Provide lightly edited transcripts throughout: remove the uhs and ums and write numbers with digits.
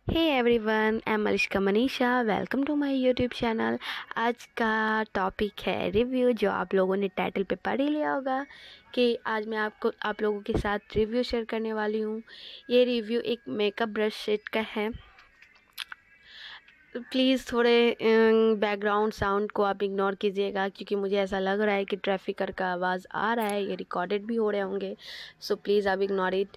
Hey everyone, I am Malishka Manisha. Welcome to my YouTube channel. आज का topic है review, जो आप लोगों ने टाइटल पे पढ़ ही लिया होगा कि आज मैं आप लोगों के साथ रिव्यू शेयर करने वाली हूँ। ये रिव्यू एक मेकअप ब्रश सेट का है। प्लीज़ थोड़े बैकग्राउंड साउंड को आप इग्नोर कीजिएगा, क्योंकि मुझे ऐसा लग रहा है कि ट्रैफिकर का आवाज़ आ रहा है। ये रिकॉर्डेड भी हो रहे होंगे, सो प्लीज़ आप इग्नोर इट।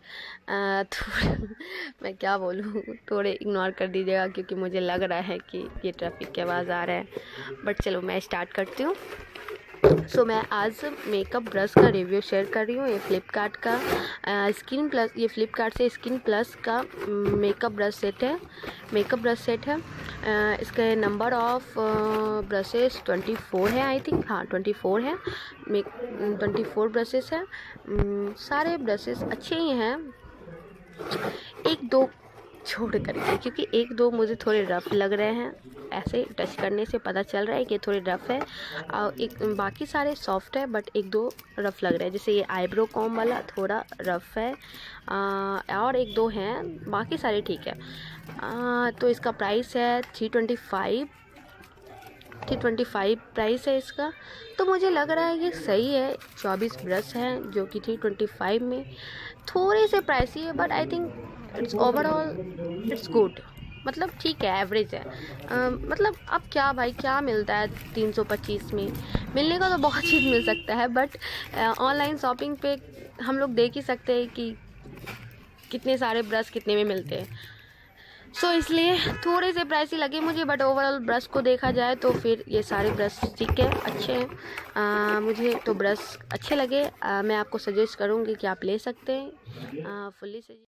मैं क्या बोलूँ, थोड़े इग्नोर कर दीजिएगा, क्योंकि मुझे लग रहा है कि ये ट्रैफिक की आवाज़ आ रहा है। बट चलो मैं स्टार्ट करती हूँ। सो मैं आज मेकअप ब्रश का रिव्यू शेयर कर रही हूँ। ये फ्लिपकार्ट का स्किन प्लस, ये फ्लिपकार्ट से स्किन प्लस का मेकअप ब्रश सेट है। इसका नंबर ऑफ ब्रशेस 24 है, आई थिंक। हाँ, 24 है। 24 ब्रशेस हैं। सारे ब्रशेस अच्छे ही हैं, एक दो छोड़ करके, क्योंकि एक दो मुझे थोड़े रफ़ लग रहे हैं। ऐसे टच करने से पता चल रहा है कि थोड़े रफ़ है, और एक बाकी सारे सॉफ्ट है, बट एक दो रफ़ लग रहे हैं। जैसे ये आईब्रो कॉम वाला थोड़ा रफ़ है, और एक दो हैं, बाकी सारे ठीक है। तो इसका प्राइस है 325 प्राइस है इसका। तो मुझे लग रहा है ये सही है। 24 ब्रश हैं जो कि 325 में थोड़े से प्राइसी है, but I think it's overall it's good. मतलब ठीक है, एवरेज है। मतलब अब क्या भाई, क्या मिलता है 325 में? मिलने का तो बहुत चीज़ मिल सकता है, बट ऑनलाइन शॉपिंग पे हम लोग देख ही सकते हैं कि कितने सारे ब्रश कितने में मिलते हैं। सो इसलिए थोड़े से प्राइसी लगे मुझे, बट ओवरऑल ब्रश को देखा जाए तो फिर ये सारे ब्रश ठीक है, अच्छे हैं। मुझे तो ब्रश अच्छे लगे। मैं आपको सजेस्ट करूँगी कि आप ले सकते हैं। Fully suggest.